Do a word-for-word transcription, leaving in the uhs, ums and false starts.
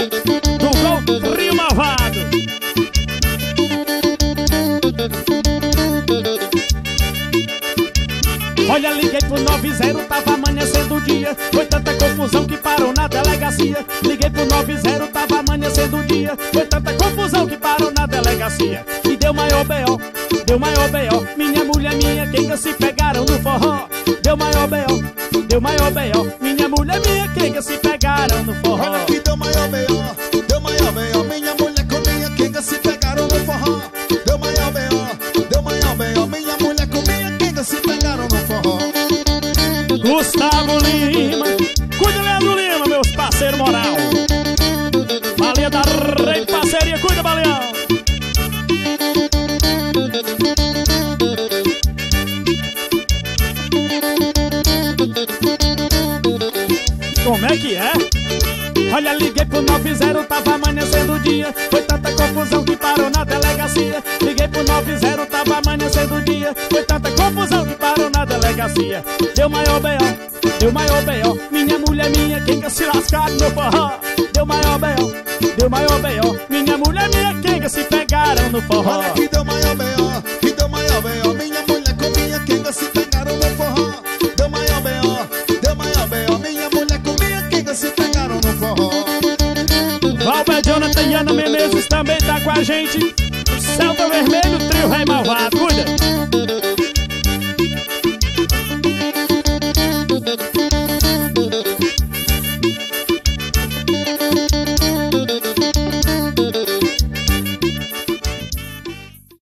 do Gol Rio Malvado. Olha, liguei pro nove zero, tava amanhecendo o dia. Foi tanta confusão que parou na delegacia. Liguei pro nove zero, tava amanhecendo o dia. Foi tanta confusão que parou na delegacia. E deu maior B O, deu maior B O. Minha mulher, minha quenga se pegaram no forró. Deu maior B O, deu maior B O. Minha mulher, minha quenga se pegaram no forró. Olha que deu maior B O, deu maior B O. Minha mulher com minha quenga se pegaram no forró. Deu maior B O, deu maior B O. Minha mulher com minha quenga se pegaram no forró. Gustavo Lima, cuida, Leandro Lima, meus parceiros moral. Balinha da Rei Parceria, cuida, Baleão. Como é que é? Olha, liguei pro nove zero, tava amanhecendo o dia. Foi tanta confusão que parou na delegacia. Liguei pro nove zero, tava amanhecendo o dia. Foi tanta confusão que parou na delegacia. Deu maior B O, deu maior B O. Minha mulher, minha quenga se lascaram no forró. Deu maior B O, deu maior B O. Minha mulher, minha quenga se pegaram no forró. Olha que deu maior B O, que deu maior B O. Minha mulher com minha quenga se pegaram no forró. Deu maior B O, deu maior B O. Minha mulher com minha quenga se pegaram no forró. Valber Jonathan e Ana Menezes também tá com a gente. Celta Vermelho, trio Rei Malvado, cuida.